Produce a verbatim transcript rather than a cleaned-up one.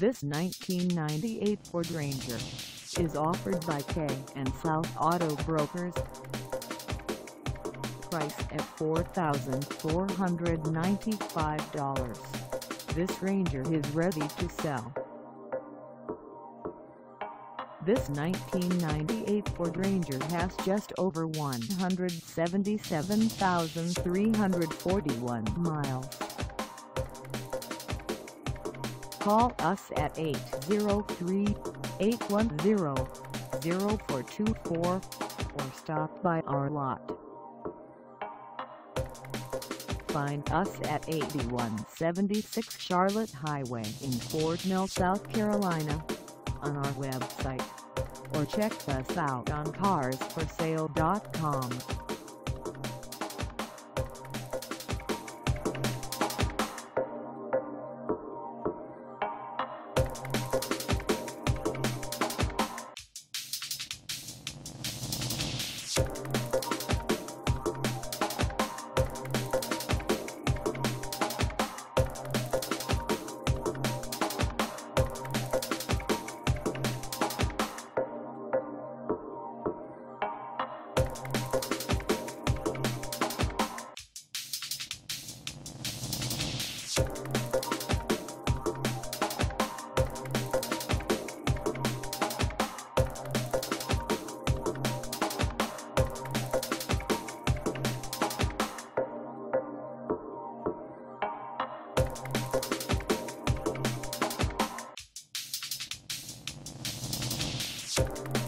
This nineteen ninety-eight Ford Ranger is offered by K and South Auto Brokers. Price at four thousand four hundred ninety-five dollars. This Ranger is ready to sell. This nineteen ninety-eight Ford Ranger has just over one hundred seventy-seven thousand three hundred forty-one miles. Call us at eight zero three, eight one zero, zero four two four or stop by our lot. Find us at eighty-one seventy-six Charlotte Highway in Fort Mill, South Carolina, on our website, or check us out on cars for sale dot com. You